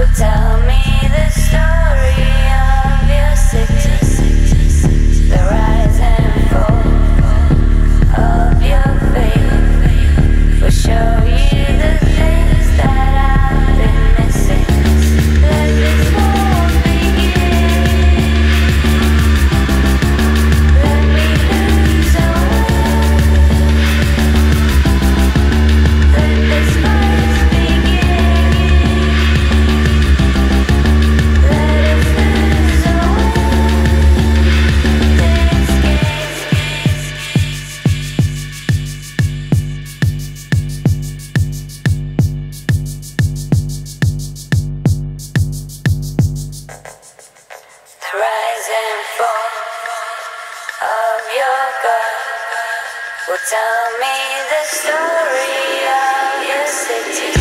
tell me the story of your city, the rise and fall of your faith. Will show you the things that I've been missing. Let this war begin. Let me lose away. Let this fight begin. Let us lose away. This the rise and fall of your God will tell me the story of your city.